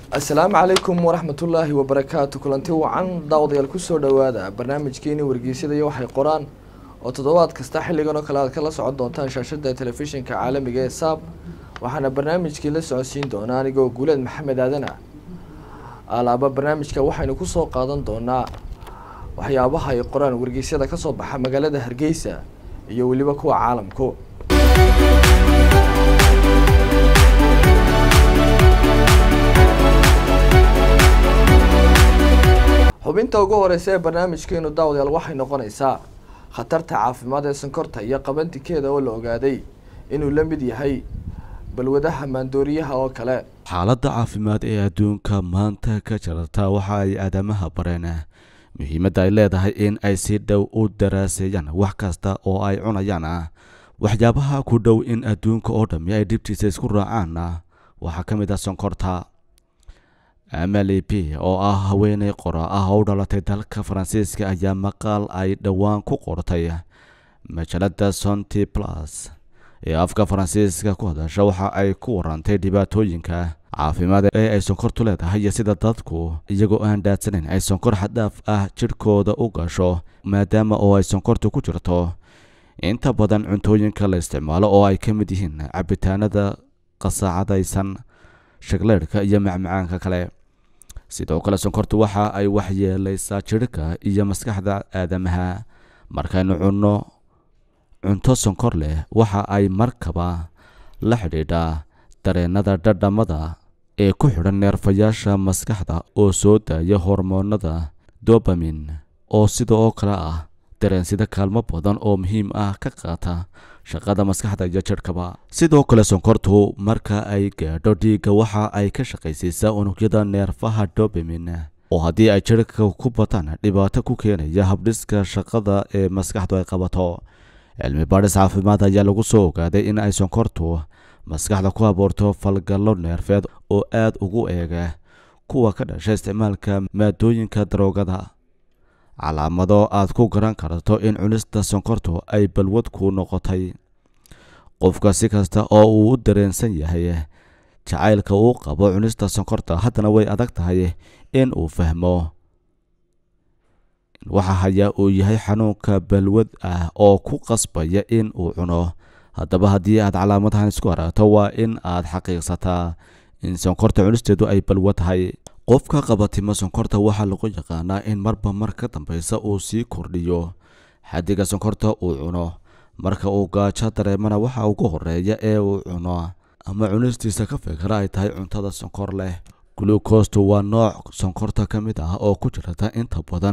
السلام عليكم ورحمة الله وبركاته. كلنتي وعن داود يالكسو دوادا برنامج كيني ورقيسيدا يوحي قرآن وتضوات كستاحي لغانو كلا سعود دونتان شاشة تلفزيون كعالمي جاي ساب وحنا برنامج كي لسعودسين دوناني جو قولاد محمد آدنا ألابا برنامج كوحي نكسو قادن دونا وحيابها يقرآن ورقيسيدا كسو بحا مقالة هرقيسة يولي بكو عالمكو xubinta ugu horeysa ee barnaamijkeenu daawadayaal waxay noqonaysaa khatarta caafimaad ee sonkorta iyo qabantikeeda oo la ogaaday inuu la mid yahay balwadaha maandooriyaha oo kale. xaaladda caafimaad ee adduunka maanta ka jirta waxa ay aadamaha bareen muhiimadda ay leedahay in ay si dhow u daraaseeyaan wax kasta oo ay cunayaan. waxyaabaha ku dhow in adduunka oo dhammi ay dhibtiisa isku raacaan waxaa ka mid ah sonkorta. MLP oo ah haweeney qora ah oo dhalatay dalka Faransiiska ayaa maqaal ay dhawaan ku qortay majalada Santé Plus ee afka Faransiiska ku hadasha waxa ay ku warantay dhibaatooyinka caafimaad ee ay sonkortu leedahay iyo sida dadku iyagoo aan dhaadsanayn ay sonkor xad dhaaf ah jirkooda u gasho maadaama oo ay sonkortu ku jirto inta badan cuntooyinka la isticmaalo oo ay ka mid yihiin cabitaanada qasaacadaysan shagleerka iyo macmacaanka kale. sidoo kale sonkortu waxa ay waxyeelaysaa jirka iyo maskaxda aadamaha. markaynu cunno cunto sonkor leh waxa ay markaba la xidhiidhaa dareenada dhadhamada ee ku xidhan neerfayaasha maskaxda oo soo daaya hormoonada dopamine oo sidoo kale ah dareen sida kaalmo badan oo muhiim ah ka qaata shaqada maskaxda iyo jirkaba. sidoo kale sonkortu marka ay gaadho dhiigga waxa ay ka shaqaysiisaa unugyada neerfaha dopamine oo haddii ay jirka ku bataan dhibaato ku keenaya habdhiska shaqada ee maskaxdu ay qabato. cilmi baadhis caafimaad ayaa lagu soo ogaaday in ay sonkortu maskaxda ku abuurto falgallo neerfeed oo aad ugu eega kuwa ka dhasha isticmaalka maadooyinka daroogada. calaamado aad ku garan karto in cunista sonkortu ay balwad ku noqotay. qofka si kasta oo uu u dareensan yahay jacaylka uu qabo cunista sonkorta haddana way adag tahay in uu fahmo waxa haya uu yahay xanuunka balwad ah oo ku qasbaya in uu cuno. haddaba haddii aad calaamadahan isku aragto waa in aad xaqiiqsataa in sonkorta cunisteedu ay balwad tahay. qofka qaba timo sonkorta waxaa lagu yaqaanaa in marba mar ka dambaysa uu sii kordhiyo xaddiga sonkorta uu cuno. marka uu gaajo dareemana waxa ugu horeeya ee uu cuno ama cunistiisa ka fikra ay tahay cuntada sonkor leh. glucose waa nooc sonkorta ka mid ah oo ku jirta inta badan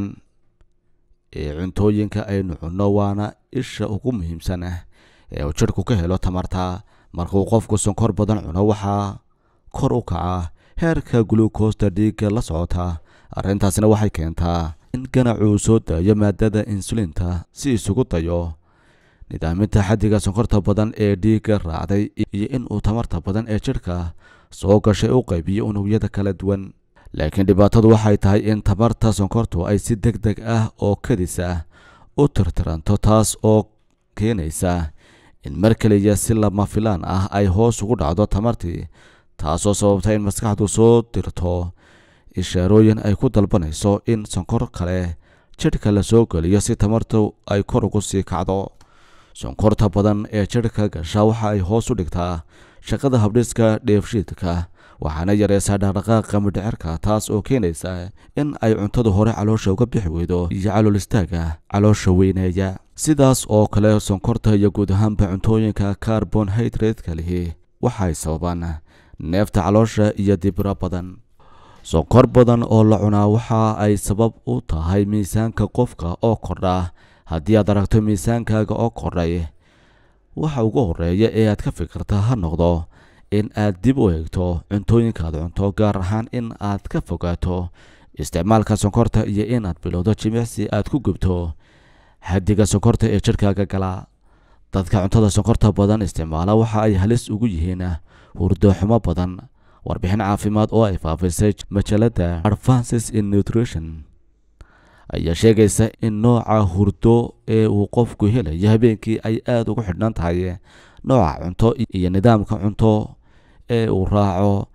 ee cuntooyinka aynu cunno waana isha ugu muhiimsan ee uu jirku ka helo tamarta. markuu qofku sonkor badan cuno waxaa kor u kaca heerka glucose dhiigga la socota. arrintaasina waxay keentaa in ganacuu soo daayo maadada insulinta si isugu dayo nidaaminta xaddiga sonkorta badan ee dhiigga raacday iyo in uu tamarta badan ee jirka soo gashay u qaybiyo unugyada kala duwan. laakiin dhibaatadu waxay tahay in tamarta sonkortu ay si degdeg ah oo kadis ah u tirtiranto taas oo keenaysa in mar kaliya si lama filaan ah ay hoos ugu dhacdo tamartii taasoo sababta in maskaxdu soo dirto ishaarooyin ay ku dalbanayso in sonkor kale jirka la soo geliyo si tamartu ay kor ugu sii kacdo. sonkorta badan ee jirka gasha waxa ay hoos u dhigtaa shaqada habdhiska dheefshiidka waxaana yareysaa dhaqdhaqaaqa mindhicirka taas oo keenaysa in ay cuntadu hore caloosha uga bixi weydo iyo calool istaaga caloosha weyneeya. sidaas oo kale sonkorta iyo guud ahaanba cuntooyinka carbohydrate-ka lihi waxay sababaan neefta caloosha iyo dibro badan. sonkor badan oo la cunaa waxa ay sabab u tahay miisaanka qofka oo kordha. haddii aad aragto miisaankaaga oo kordhay waxa ugu horeeya ee aad ka fikirta ha noqdo in aad dib u eegto cuntooyinkaad cunto gaar ahaan in aad ka fogaato isticmaalka sonkorta iyo inaad bilowdo jimicsi aad ku gubto xaddiga sonkorta ee jirkaaga gala. dadka cuntada sonkorta badan isticmaala waxa ay halis ugu yihiin hurdo xumo badan. warbixin caafimaad oo ay faafisay majalada Advances in Nutrition ayaa sheegaysa in nooca hurdo ee uu qofku helayo habeenkii ay aad ugu xidhnaan tahay nooca cunto iyo nidaamka cunto ee uu raaco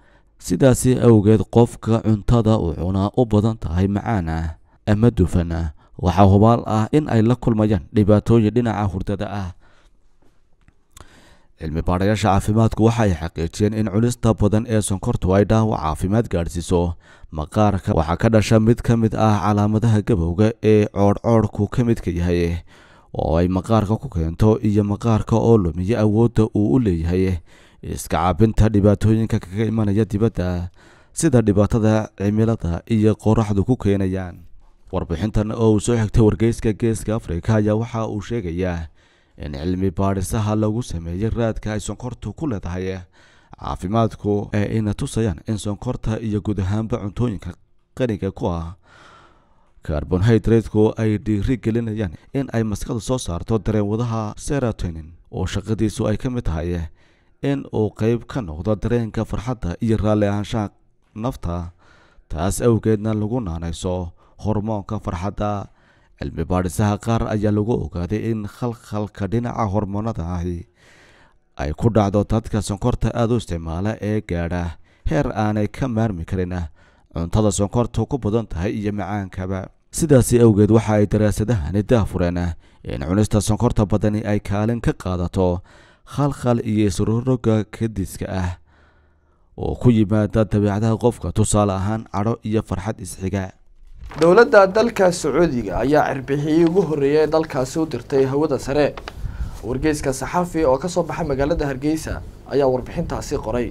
sidaasi awgeed qofka cuntada uu cunaa u badan tahay macaan ah ama dufan ah waxaa hubaal ah in ay la kulmayaan dhibaatooyin dhinaca hurdada ah. cilmi baarayaasha caafimaadku waxa ay xaqiijiyeen in cunista badan ee sonkortu ay dhaawac caafimaad gaadhsiiso maqaarka. waxaa ka dhasha mid ka mid ah calaamadaha gabowga ee coodhcoodhku ka midka yahay oo ay maqaarka ku keento iyo maqaarka oo lumiya awoodda uu u leeyahay iska caabinta dhibaatooyinka kaga imanaya dibadda sida dhibaatada cimilada iyo qoraxdu ku keenayaan. warbixintan oo uu soo xigtay wargeyska Geeska Afrika ayaa waxa uu sheegayaa in cilmi baadhisaha lagu sameeyay raadka ay sonkortu ku leedahay caafimaadku ee ina tusayaan in sonkorta iyo guud ahaanba cuntooyinka qaniga ku ah carbohydrate-ku ay dhiiri gelinayaan in ay maskaxdu soo saarto dareenwadaha serotonin oo shaqadiisu ay ka mid tahay in uu qayb ka noqdo dareenka farxadda iyo raalli ahaanshaha nafta, taas awgeedna lagu naanayso hormoonka farxadda. cilmi baadhisaha qaar ayaa lagu ogaaday in khalkhalka dhinaca hormoonada ahi ay ku dhacdo dadka sonkorta aada u isticmaala ee gaadha heer aanay ka maarmi karin cuntada sonkortu ku badan tahay iyo macaankaba. sidaasi awgeed waxa ay daraasadahani daahfureen in cunista sonkorta badani ay kaalin ka qaadato khalkhal iyo isrooroga kadiska ah oo ku yimaada dabeecadaha qofka, tusaale ahaan cadho iyo farxad isxiga. dowladda dalka Sacuudiga ayaa cirbixiyay ugu horeeyay dalkaasi u dirtay hawada sare. wargeyska saxafi oo ka soo baxay magaalada Hargeysa ayaa warbixintaasi qoray.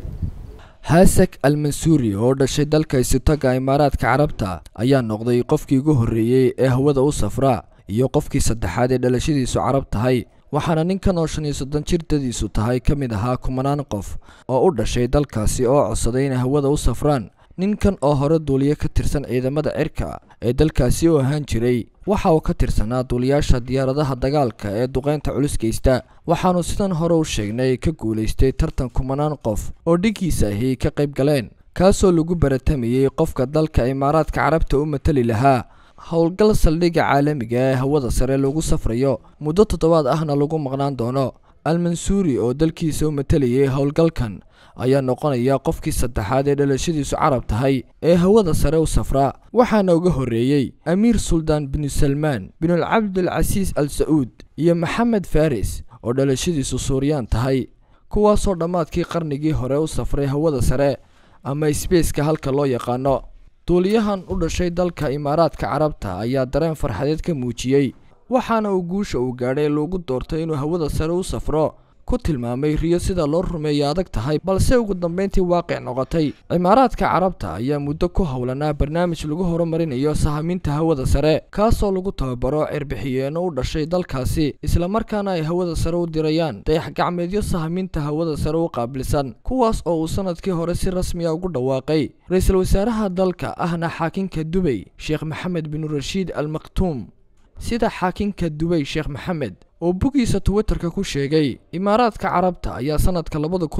Hasek al-Mansouri oo dhashay dalka Isutaga Imaaraadka Carabta ayaa noqday qofkii ugu horeeyay ee hawada u safra iyo qofkii saddexaad ee dhalashadiisu Carab tahay, waxaana ninkan oo 35 jir dadiisu tahay kamid ahaa kumanaan qof oo u dhashay dalkaasi oo codsaday inay hawada u safraan. ninkan oo hore duuliye ka tirsan ciidamada cirka ee dalkaasi oo ahaan jiray waxa uu ka tirsanaa duuliyaasha diyaaradaha dagaalka ee duqeynta culus geysta, waxaanu sidan hore u sheegnay ka guuleystay tartan kumanaan qof oo dhigiisa ahi ka qayb galeen, kaasoo lagu baratamayay qofka dalka Imaaraadka Carabta u matali lahaa howlgal saldhigga caalamiga ee hawada sare lagu safrayo muddo 7 ahna lagu maqnaan doono. al-Mansouri oo dalkiisa u matalayay howlgalkan ayaa noqonaya qofkii saddexaad ee dhalashadiisu Carab tahay ee hawada sare u safra, waxaana uga horeeyay Amiir Sultan bin Salman bin Abdul Aziz Al Saud iyo Maxamed Faris oo dhalashadiisu Suuriyaan tahay, kuwaasoo dhammaadkii qarnigii hore u safray hawada sare ama space-ka halka loo yaqaano. duuliyahan u dhashay dalka Imaaraadka Carabta ayaa dareen farxadeed ka muujiyay, waxaana uu guusha uu gaadhay loogu doortay inuu hawada sare u safro ku tilmaamay riyo sida loo rumeeyo adag tahay, balse ugu dambeyntii waaqic noqotay. Imaaraadka Carabta ayaa muddo ku howlanaa barnaamij lagu horumarinayo sahaminta hawada sare, kaasoo lagu tababaro cirbixiyeeno u dhashay dalkaasi, isla markaana ay hawada sare u dirayaan dayax gacmeedyo sahaminta hawada sare u qaabilsan, kuwaas oo uu sanadkii hore si rasmi ah ugu dhawaaqay ra'iisul wasaaraha dalka ahna xaakinka Dubai Sheekh Mohammed bin Rashid Al Maktoum. sida xaakinka Dubai Sheekh Mohammed oo bugiisa Twitterka ku sheegay, Imaaraadka Carabta ayaa sanadka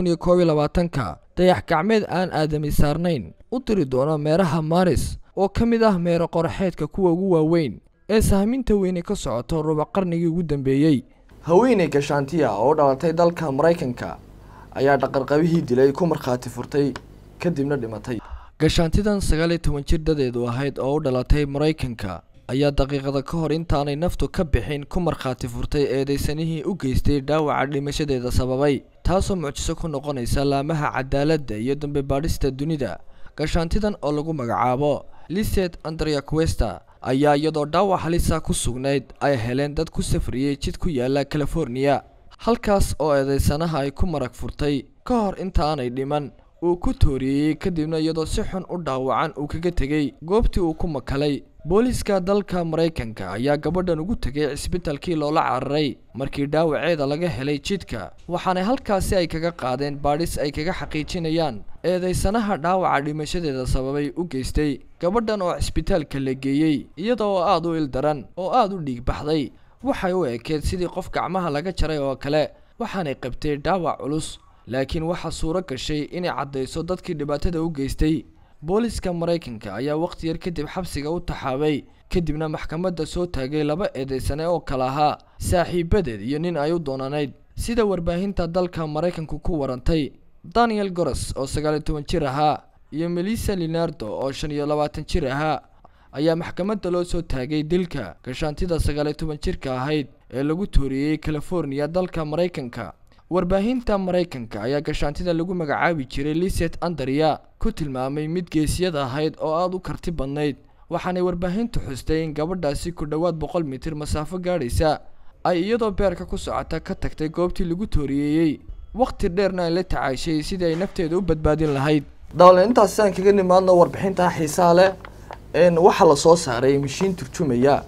2021ka dayax gacmeed aan aadami saarnayn u diri doona meeraha Mars oo kamid ah meero qoraxeedka kuwa ugu waaweyn ee sahaminta weyn ka socoto rubuc qarnigii ugu dambeeyay. haweeney gashaantiya oo dhalatay dalka Mareykanka ayaa dhaqarqabihii dilay ku markhaati furtay kadibna dhimatay. gashaantidan 19 jir dadeedu ahayd oo u dhalatay Mareykanka ayaa daqiiqada ka hor intaanay naftu ka bixin ku markhaati furtay eedeysanihii u geystay dhaawaca dhimashadeeda sababay, taasoo mucjiso ku noqonaysa laamaha cadaaladda iyo dambe baadhista dunida. gashaantidan oo lagu magacaabo Lisette Andrea Cuesta ayaa iyadoo dhaawac halisa ku sugnayd ay heleen dad ku safriyay jid ku yaala California, halkaas oo eedeysanaha ay ku marag furtay ka hor intaanay dhiman uu ku tooriyay, kadibna iyadoo si xun u dhaawacan uu kaga tegay goobtii uu ku makalay. booliska dalka Mareykanka ayaa gabadhan ugu tagay isbitaalkii loola cararay markii dhaawaceeda laga helay jidka, waxaana halkaasi ay kaga qaadeen baadhis ay kaga xaqiijinayaan eedeysanaha dhaawaca dhimashadeeda sababay u geystay. gabadhan oo isbitaalka la geeyay iyadoo aad u ildaran oo aad u dhiig baxday, waxay u ekeed sidii qof gacmaha laga jaray oo kale, waxaanay qabtay dhaawac culus, laakiin waxa suuro gashay inay cadeyso dadkii dhibaatada u geystay. booliska Mareykanka ayaa waqti yar kadib xabsiga u taxaabay, kadibna maxkamadda soo taagay 2 eedeysane oo kala ahaa saaxiibadeed iyo nin ay u doonanayd, sida warbaahinta dalka Mareykanku ku warantay. Daniel Goras oo 19 jir ahaa iyo Melissa Leonardo oo 25 jir ahaa ayaa maxkamadda loo soo taagay dilka gashaantida 19 jirka ahayd ee lagu tooriyay California dalka Mareykanka. warbaahinta Mareykanka ayaa gashaantida lagu magacaabi jiray Lisette Andrea ku tilmaamay mid geesiyad ahayd oo aad u karti badnayd, waxaana warbaahintu xustay in gabadhaasi ku dhawaad 100 mitir masaafo gaadhaysa ay iyadoo beerka ku socota ka tagtay goobtii lagu tooriyay waqti dheerna ay la tacaashay sidii ay nafteeda u badbaadin lahayd. dawlad intaas aan kaga nimaadno warbixinta xiisaha leh waxa la soo saaray mishiin turjumaya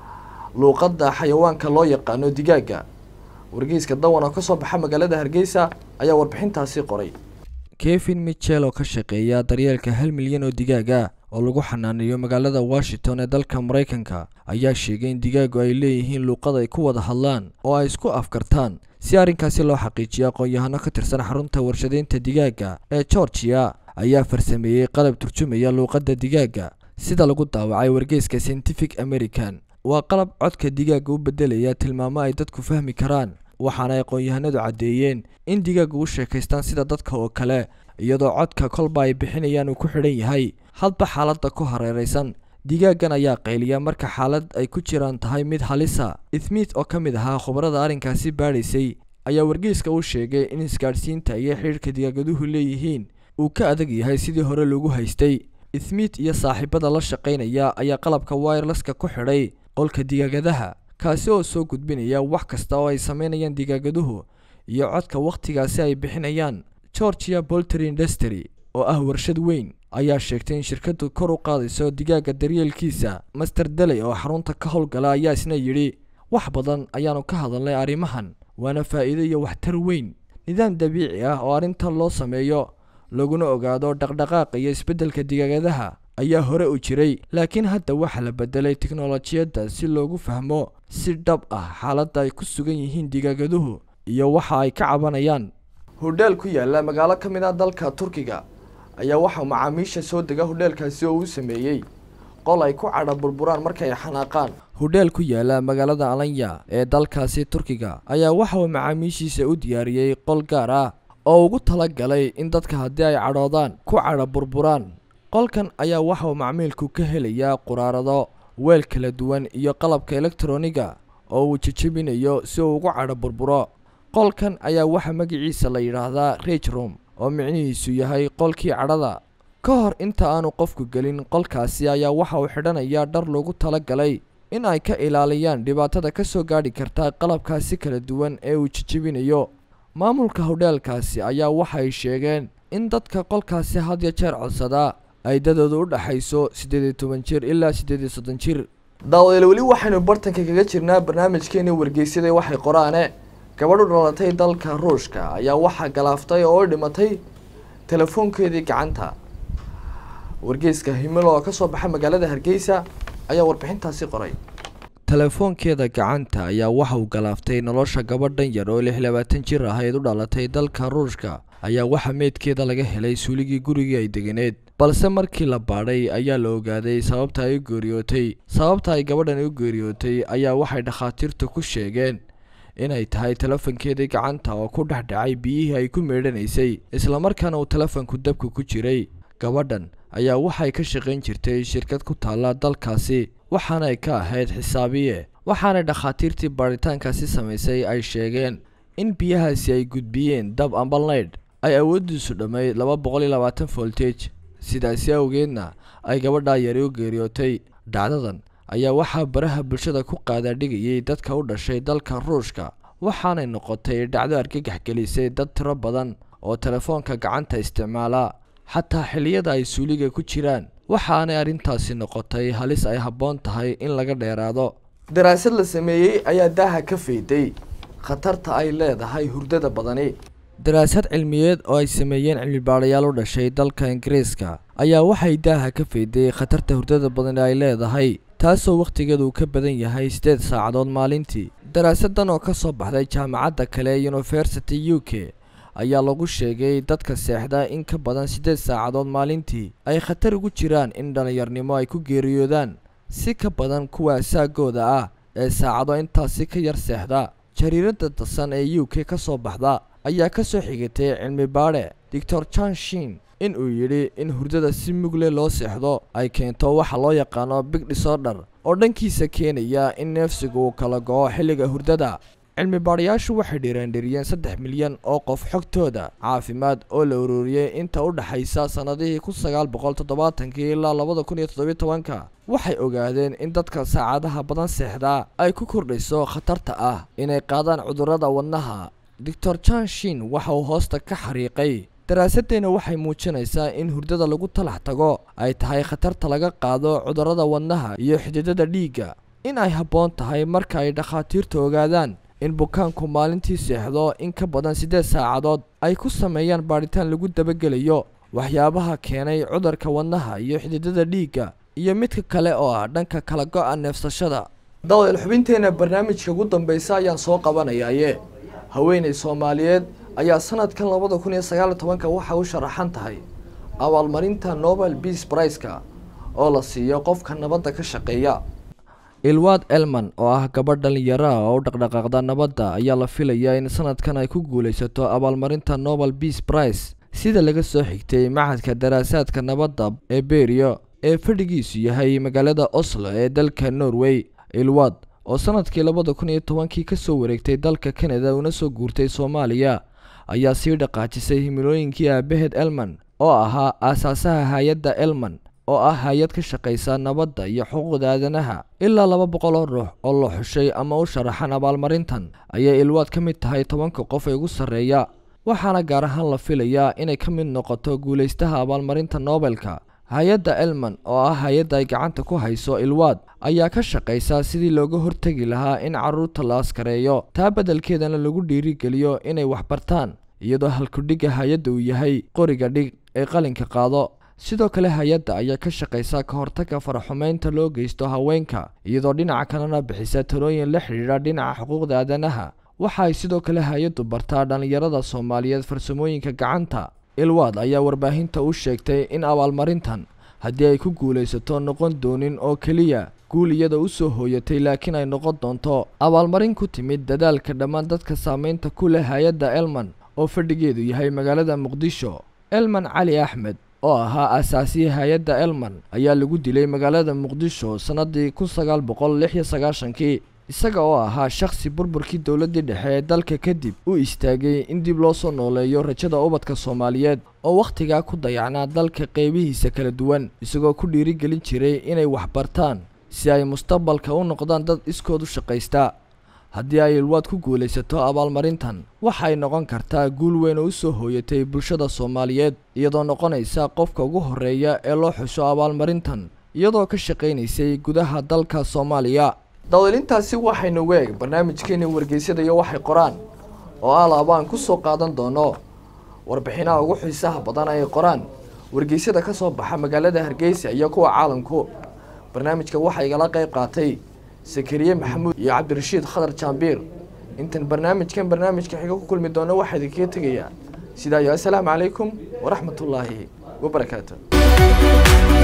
luqadda xayawaanka loo yaqaano digaaga. wargeyska dawan oo ka soo baxa magaalada Hargeysa ayaa warbixintaasi qoray. Kevin Mitchell oo ka shaqeeya daryeelka 1 milyan oo digaaga oo lagu xanaaneeyo magaalada Washington ee dalka Mareykanka ayaa sheegay in digaagu ay leeyihiin luqad ay ku wada hadlaan oo ay isku afkartaan. si arrinkaasi loo xaqiijiyo aqoon-yahano ka tirsan xarunta warshadeynta digaaga ee Georgia ayaa farsameeyay qalab turjumaya luqadda digaaga sida lagu daawacay wargeyska Scientific American. waa qalab codka digaaga u bedelaya tilmaamo ay dadku fahmi karaan, waxaana aqoon-yahanadu cadeeyeen in digaagu u sheekaystaan sida dadka oo kale iyadoo codka kolba ay bixinayaan uu ku xidhan yahay hadba xaaladda ku hareeraysan. digaagan ayaa qayliya marka xaalad ay ku jiraan tahay mid halisa. Smith oo ka mid ahaa khubarada arrinkaasi baadhaysay ayaa wargeyska u sheegay in isgaadhsiinta iyo xiriirka digaagaduhu leeyihiin uu ka adag yahay sidii hore loogu haystay. Smith iyo saaxiibada la shaqaynaya ayaa qalabka wireless-ka ku xidhay qolka digaagadaha, kaasi oo soo gudbinaya wax kasta oo ay sameynayaan digaagaduhu iyo codka waqtigaasi ay bixinayaan. Georgia Poultry Industry oo ah warshad weyn ayaa sheegtay in shirkadu kor u qaadayso digaaga daryeelkiisa. Master Daley oo xarunta ka howlgala ayaa isna yidhi wax badan ayaanu ka hadalnay arrimahan, waana faa'iido iyo waxtar weyn. nidaam dabiici ah oo arrintan loo sameeyo laguna ogaado dhaqdhaqaaqa iyo isbeddelka digaagadaha ayaa hore u jiray, laakiin hadda waxa la bedelay tiknoolajiyadda si loogu fahmo si dhab ah xaaladda ay ku sugan yihiin digaagaduhu iyo waxa ay ka cabanayaan. hodheel ku yaala magaalo ka mid ah dalka Turkiga ayaa waxa macaamiisha soo dega hodheelkaasi oo uu sameeyay qol ay ku cadha burburaan markay xanaaqaan. hodheel ku yaala magaalada Alanya ee dalkaasi Turkiga ayaa waxa uu macaamiishiisa u diyaariyay qol gaar ah oo ugu talagalay in dadka haddii ay cadhoodaan ku cadha burburaan. qolkan ayaa waxa uu macmiilku ka helayaa quraarado, weel kala duwan iyo qalabka elektarooniga oo uu jajabinayo si uu ugu cadho burburo. qolkan ayaa waxa magaciisa la yiraahdaa Rage Room oo micnihiisu yahay qolkii cadhada. ka hor inta aanu qofku gelin qolkaasi ayaa waxa uu xidhanayaa dhar loogu talagalay in ay ka ilaaliyaan dhibaatada ka soo gaadhi karta qalabkaasi kala duwan ee uu jajabinayo. maamulka hodheelkaasi ayaa waxay sheegeen in dadka qolkaasi had iyo jeer codsada ay dadoodu u dhaxayso 18 jir ilaa 30 jir. daawadayaal weli waxaynu bartanka kaga jirnaa barnaamijkeena wargeysyada waxay qoraane. gabadhu dhalatay dalka Ruushka ayaa waxa galaaftay oo dhimatay telefoonkeedii gacanta. wargeyska Himilo oo ka soo baxa magaalada Hargeysa ayaa warbixintaasi qoray. telefoonkeeda gacanta ayaa waxa uu galaaftay nolosha gabadhan yar oo 26 jir ahayd u dhalatay dalka Ruushka ayaa waxa meedkeeda laga helay suuligii gurigii ay deganeed, balse markii la baadhay ayaa la ogaaday sababta ay gabadhan u geeriyootay ayaa waxay dhakhaatiirtu ku sheegeen inay tahay telefoonkeedii gacanta oo ku dhexdhacay biyihii ay ku meedhanaysay isla markaana uu telefoonku dabka ku jiray. gabadhan ayaa waxay ka shaqayn jirtay shirkad ku taala dalkaasi, waxaana ay ka ahayd xisaabiye, waxaana dhakhaatiirtii baaritaankaasi samaysay ay sheegeen in biyahaasi ay gudbiyeen dab amba leydh ay awoodiisu dhammayd 220 voltage, sidaasi awgeedna ay gabadha yari u geeriyootay. dhacdadan ayaa waxaa baraha bulshada ku qaadaadhigayay dadka u dhashay dalka Ruushka, waxaanay noqotay dhacdo argagax gelisay dad tiro badan oo telefoonka gacanta isticmaala xataa xilliyada ay suuliga ku jiraan, waxaanay arrintaasi noqotay halis ay habboon tahay in laga dheeraado. daraasad la sameeyay ayaa daaha ka fayday khatarta ay leedahay hurdada badani. daraasad cilmiyeed oo ay sameeyeen cilmi-baarayaal u dhashay dalka Ingiriiska ayaa waxay daaha ka fayday khatarta hurdada badan ay leedahay, taasoo waqtigeedu ka badan yahay 8 saacadood maalintii. daraasadan oo ka soo baxday jaamacadda kale University UK ayaa lagu sheegay dadka seexda in ka badan 8 saacadood maalintii ay khatar ugu jiraan in dhalinyarnimo ay ku geeriyoodaan si ka badan kuwa saagooda ah ee saacado intaasi ka yar seexda. jariirada dasan ee UK ka soo baxda ayaa ka soo xigatay cilmi baadhe Dr. Chan Shin in uu yidhi in hurdada si mugle loo seexdo ay keento waxa loo yaqaano big disorder oo dhankiisa keenaya in neefsigu uu kala go'o xilliga hurdada. cilmi baarayaashu waxay dhiirandhiriyeen 3 milyan oo qof xogtooda caafimaad oo la ururiyay inta u dhaxaysa sanadihii 1970 ilaa 2017. waxay ogaadeen in dadka saacadaha badan seexda ay ku kordhiso khatarta ah inay qaadaan cudurrada wadnaha. Dr. Chan Shin waxa uu hoosta ka xariiqay daraasadeena waxay muujinaysaa in hurdada lagu talax tago ay tahay khatarta laga qaado cudurrada wadnaha iyo xididada dhiigga. in ay habboon tahay marka ay dhakhaatiirtu ogaadaan in bukaanku maalintii seexdo in ka badan 8 saacadood ay ku sameeyaan baaritaan lagu dabagelayo waxyaabaha keenay cudurka wadnaha iyo xididada dhiigga iyo midka kale oo ah dhanka kala go'a neefsashada. dawlad xubinteena barnaamijka ugu dambaysa ayaan soo qabanayaaye haweeney Soomaaliyeed ayaa sanadkan 2019 waxa uu sharaxan tahay abaalmarinta Nobel Peace Prize-ka oo la siiyo qofka nabadda ka shaqeeya. Ilwaad Elman oo ah gabadh dhalinyaro ah oo dhaqdhaqaaqda nabadda ayaa la filayaa in sanadkan ay ku guuleysato abaalmarinta Nobel Peace Prize sida laga soo xigtay Machadka Daraasaadka Nabadda ee Berio ee fadhigiisu yahay magaalada Oslo ee dalka Norway. Ilwaad oo sanadkii 2010 ka soo wareegtay dalka Canada una soo guurtay Soomaaliya ayaa sii dhaqaajisay himilooyinkii aabaheed Elman oo ahaa aasaasaha hay'adda Elman oo ah hay'ad ka shaqeysa nabadda iyo xuquuqda aadanaha. ilaa 200 ruux oo la xushay ama u sharaxan abaalmarintan ayay Ilwaad ka mid tahay 10 qof ee ugu sareeya, waxaana gaar ahaan la filayaa inay ka mid noqoto guuleystaha abaalmarinta Nobelka. hay'adda Elman oo ah hay'adda ay gacanta ku hayso Ilwaad ayaa ka shaqeysa sidii looga hortagi lahaa in carruurta la askareeyo, taa beddelkeedana lagu dhiirigeliyo inay wax bartaan, iyadoo halkudhigga hay'adda uu yahay qoriga dhig ee qalinka qaado. sidoo kale hay'adda ayaa ka shaqeysa ka hortagga faraxumeynta loo geysto haweenka, iyadoo dhinaca kalena bixisa talooyin la xiriira dhinaca xuquuqda aadanaha. waxa ay sidoo kale hay'addu bartaa dhalinyarada Soomaaliyeed farsamooyinka gacanta. Ilwaad ayaa warbaahinta u sheegtay in abaalmarintan haddii ay ku guuleysato noqon doonin oo keliya guul iyada u soo hooyatay, laakiin ay noqon doonto abaalmarin ku timid dadaalka dhammaan dadka saameynta ku leh hay'adda Elman oo fadhigeedu yahay magaalada Muqdisho. Elman Cali Axmed oo ahaa aasaasiye hay'adda Elman ayaa lagu dilay magaalada Muqdisho sanadii 1996 isaga oo ahaa shakhsi burburkii dawladda dhexe ee dalka kadib u istaagay in dib loo soo nooleeyo rajada ubadka Soomaaliyeed oo waqtigaa ku dayacnaa dalka qeybihiisa kala duwan, isagoo ku dhiirigelin jiray inay wax bartaan si ay mustaqbalka u noqdaan dad iskood u shaqeysta. haddii ay Ilwaad ku guuleysato abaalmarintan waxay noqon kartaa guul weyn oo u soo hooyatay bulshada Soomaaliyeed, iyadoo noqonaysa qofka ugu horeeya ee loo xusho abaalmarintan iyadoo ka shaqeynaysay gudaha dalka Soomaaliya. dawladintaasi waxaynu weeg barnaamijkeena wargeysyada iyo waxay qoraan oo alaabaan ku soo qaadan doono warbixinaha ugu xiisaha badan ay qoraan wargeysyada ka soo baxa magaalada Hargeysa iyo kuwa caalamku. barnaamijka waxa igala qayb qaatay Sakariye Maxamuud iyo Cabdirashiid Khadar Jaambiir. intan barnaamijka xiga ku kulmi doono waxa idinka tagaya sidaa iyo assalaamu calaykum wa rahmatullaahi wa barakaatuh.